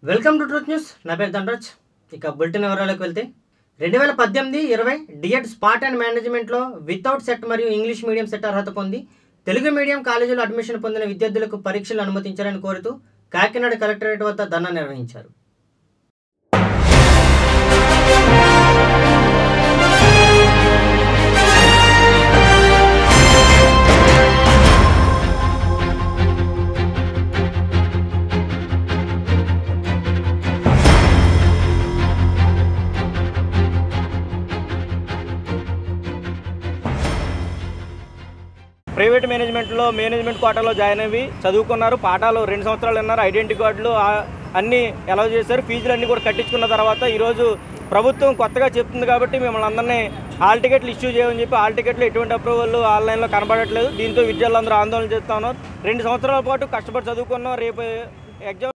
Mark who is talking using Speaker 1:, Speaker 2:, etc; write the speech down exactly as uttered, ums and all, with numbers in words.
Speaker 1: Welcome to truth news. నా పేరు దండరాజ్. ఇక బులెటిన్ వివరాలకు వెళ్తే రెండు వేల పద్దెనిమిది ఇరవై డిఎడ్ స్పాట్ అండ్ మేనేజ్మెంట్లో వితౌట్ సెట్ మరియు ఇంగ్లీష్ మీడియం సెట్ అర్హత పొంది తెలుగు మీడియం కాలేజీలో అడ్మిషన్ పొందిన విద్యార్థులకు పరీక్షలు అనుమతించాలని కోరుతూ కాకినాడ కలెక్టరేట్ వద్ద ధర్నా నిర్వహించారు.
Speaker 2: ప్రైవేట్ మేనేజ్మెంట్లో మేనేజ్మెంట్ కోటాలో జాయిన్ అయ్యి చదువుకున్నారు. పాఠాలు రెండు సంవత్సరాలు ఉన్నారు. ఐడెంటిటీ కార్డులు అన్నీ అలౌ చేశారు. ఫీజులు అన్నీ కూడా కట్టించుకున్న తర్వాత ఈరోజు ప్రభుత్వం కొత్తగా చెప్తుంది కాబట్టి మిమ్మల్ని అందరినీ హాల్ టికెట్లు ఇష్యూ చేయమని చెప్పి హాల్ టికెట్లు ఎటువంటి అప్రూవల్ ఆన్లైన్లో కనబడట్లేదు. దీంతో విద్యార్థులందరూ ఆందోళన చేస్తూ ఉన్నారు. రెండు సంవత్సరాల పాటు కష్టపడి చదువుకున్నాం. రేపు ఎగ్జామ్